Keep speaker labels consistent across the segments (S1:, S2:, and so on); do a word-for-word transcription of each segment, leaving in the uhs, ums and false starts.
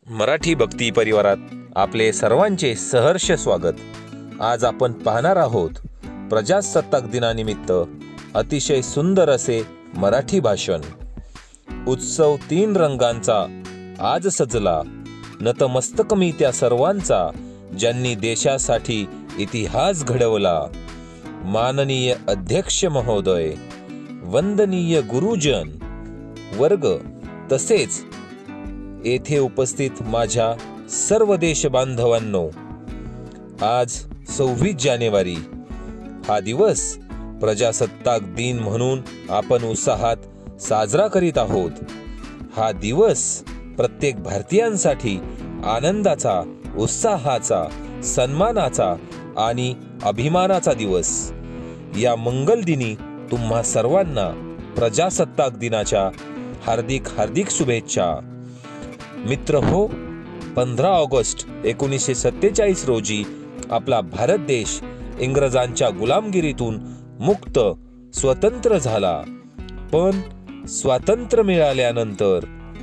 S1: मराठी भक्ती परिवारात आपले सर्वांचे सहर्ष स्वागत। आज आपण पाहणार आहोत प्रजासत्ताक दिनानिमित्त अतिशय सुंदर असे मराठी भाषण। उत्सव तीन रंगांचा आज सजला, नतमस्तक मी त्या सर्वांचा ज्यांनी देशासाठी इतिहास घडवला। माननीय अध्यक्ष महोदय, वंदनीय गुरुजन वर्ग, तसेच येथे उपस्थित माझ्या सर्व देश बांधवांनो, आज सव्वीस जानेवारी हा दिवस प्रजासत्ताक दिन म्हणून आपण उत्साहात साजरा करीत आहोत। हा दिवस प्रत्येक भारतीयांसाठी आनंदाचा, उत्साहाचा, सन्मानाचा आणि अभिमानाचा दिवस। या मंगल दिनी तुम्हा सर्वांना प्रजासत्ताक दिनाच्या हार्दिक हार्दिक शुभेच्छा। मित्र हो, पंधरा ऑगस्ट एकोणीसशे सत्तेचाळीस रोजी आपला भारत देश इंग्रजांच्या गुलामगिरीतून मुक्त स्वतंत्र झाला। पण स्वातंत्र्य मिळाल्यानंतर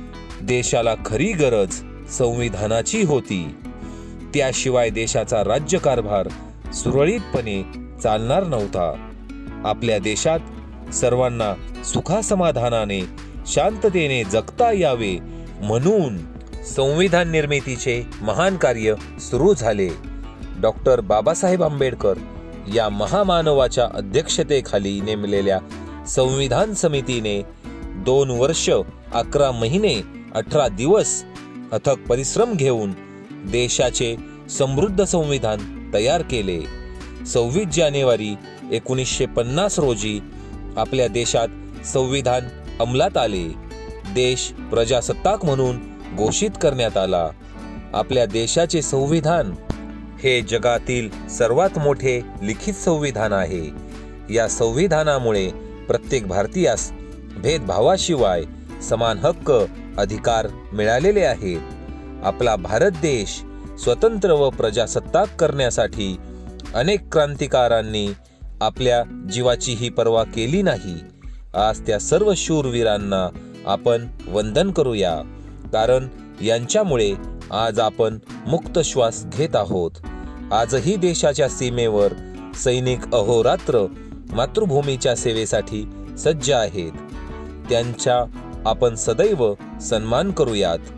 S1: देशाला खरी गरज संविधानाची होती। त्याशिवाय देशाचा राज्यकारभार सुरळीतपणे चालणार नव्हता। आपल्या देशात सर्वांना सुखासमाधानाने, शांततेने जगता यावे म्हणून संविधान निर्मितीचे महान कार्य सुरू झाले। डॉक्टर बाबासाहेब आंबेडकर या महामानवाच्या अध्यक्षतेखाली नेमलेल्या संविधान समितीने दोन वर्ष, अकरा महिने, अठरा दिवस अथक परिश्रम घेऊन देशाचे समृद्ध संविधान तयार केले। सव्वीस जानेवारी एकोणीसशे पन्नास रोजी आपल्या देशात संविधान अंमलात आले। देश प्रजासत्ताक म्हणून घोषित करण्यात आला। आपल्या देशाचे संविधान हे जगातील सर्वात मोठे लिखित संविधान आहे। या संविधानामुळे प्रत्येक भारतीयास भेदभावाशिवाय समान हक्क, अधिकार मिळालेले आहेत। आपला भारत देश स्वतंत्र व प्रजासत्ताक करण्यासाठी अनेक क्रांतिकारांनी आपल्या जीवाचीही पर्वा केली नाही। आज त्या सर्व शूरवीरांना आपण वंदन करूया, कारण यांच्यामुळे आज आपण मुक्त श्वास घेत आहोत। आजही देशाच्या सीमेवर सैनिक अहोरात्र मातृभूमीच्या सेवेसाठी सज्ज आहेत। त्यांचा आपण सदैव सन्मान करूयात।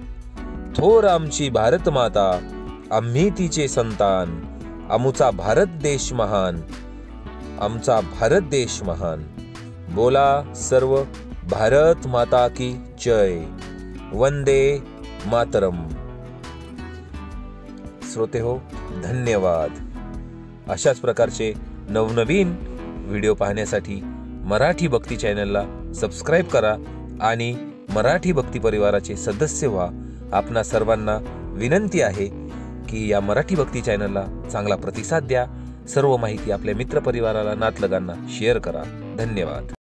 S1: थोर आमची भारत माता, आम्ही तिचे संतान, आमचा भारत देश महान, आमचा भारत देश महान। बोला सर्व भारत माता की जय। वंदे मातरम। श्रोते हो, धन्यवाद। अशाच प्रकारचे नवनवीन व्हिडिओ पाहण्यासाठी मराठी भक्ती चॅनलला सबस्क्राईब करा आणि मराठी भक्ती परिवाराचे सदस्य व्हा। आपणा सर्वांना विनंती आहे की या मराठी भक्ती चॅनलला चांगला प्रतिसाद द्या। सर्व माहिती आपल्या मित्रपरिवाराला, नातलगांना शेअर करा। धन्यवाद।